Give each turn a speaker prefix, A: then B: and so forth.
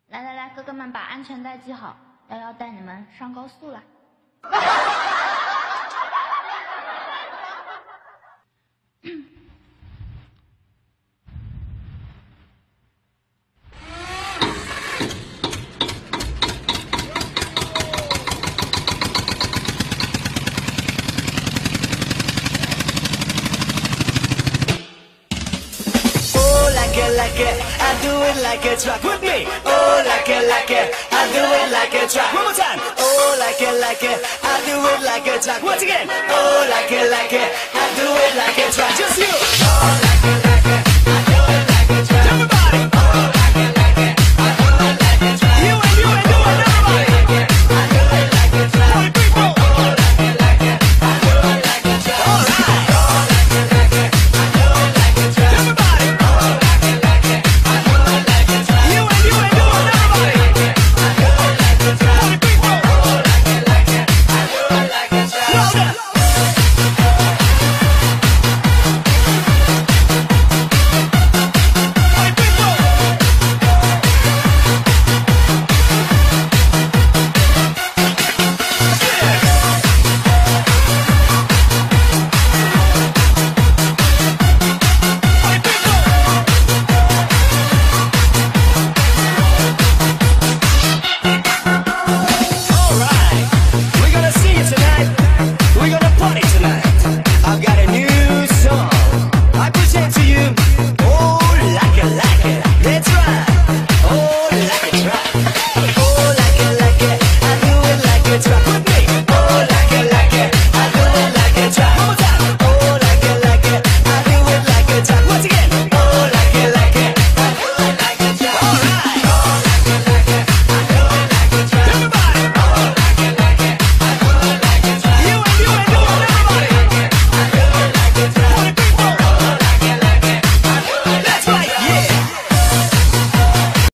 A: 来来来，哥哥们把安全带系好，瑶瑶带你们上高速了。
B: Like it, I do it like a track with me. Oh, like it, I do it like a track. One more time. Oh, like it, I do it like a track. Once again. Oh, like it, I do it like a track.